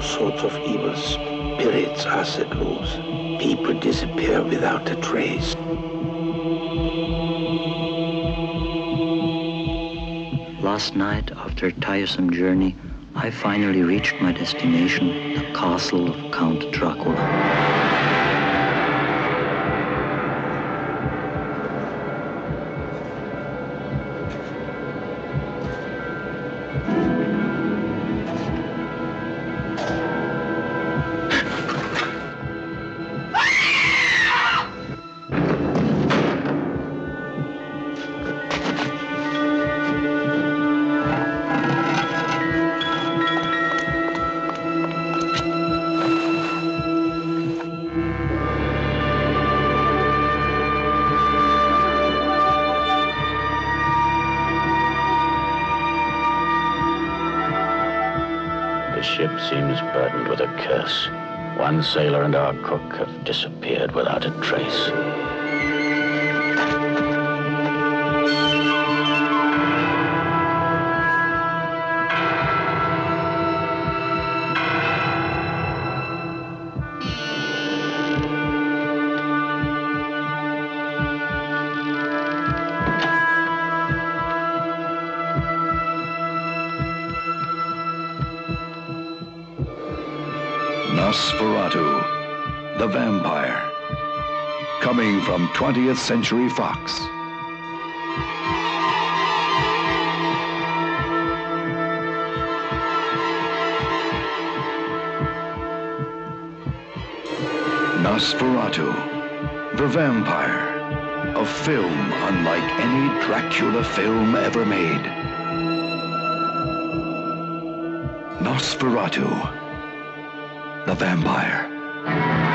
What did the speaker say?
sorts of evils. Spirits are set loose. People disappear without a trace. Last night, after a tiresome journey, I finally reached my destination, the castle of Count Dracula. The ship seems burdened with a curse. One sailor and our cook have disappeared without a trace. Nosferatu, the vampire, coming from 20th Century Fox. Nosferatu, the vampire, a film unlike any Dracula film ever made. Nosferatu, the vampire.